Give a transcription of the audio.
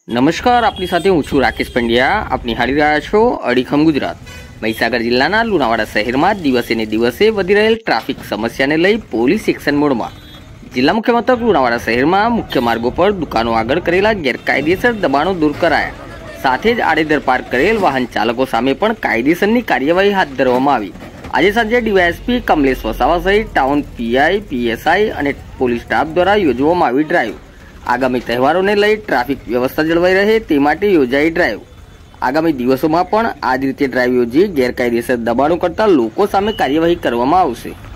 નમસ્કાર, આપની સાથે હું છું રાકેશ પંડ્યા. આપ નિહાળી રહ્યા છો અડીખમ ગુજરાત. મહીસાગર જિલ્લાના લુણાવાડા શહેરમાં દિવસે ને દિવસે વધી રહેલ ટ્રાફિક સમસ્યાને લઈ પોલીસ એક્શન મોડમાં. જિલ્લા મુખ્ય મથક લુણાવાડા શહેરમાં મુખ્ય માર્ગો પર દુકાનો આગળ કરેલા ગેરકાયદેસર દબાણો દૂર કરાયા. સાથે જ આડેધડ પાર્ક કરેલ વાહન ચાલકો સામે પણ કાયદેસરની કાર્યવાહી હાથ ધરવામાં આવી. આજે સાંજે ડીવાયએસપી કમલેશ વસાવા સહિત ટાઉન પીઆઈ, પીએસઆઈ અને પોલીસ સ્ટાફ દ્વારા યોજવામાં આવી ડ્રાઈવ. આગામી તહેવારોને લઈ ટ્રાફિક વ્યવસ્થા જળવાઈ રહે તે માટે યોજાઈ ડ્રાઈવ. આગામી દિવસોમાં પણ આ જ રીતે ડ્રાઈવ યોજી ગેરકાયદેસર દબાણો કરતા લોકો સામે કાર્યવાહી કરવામાં આવશે.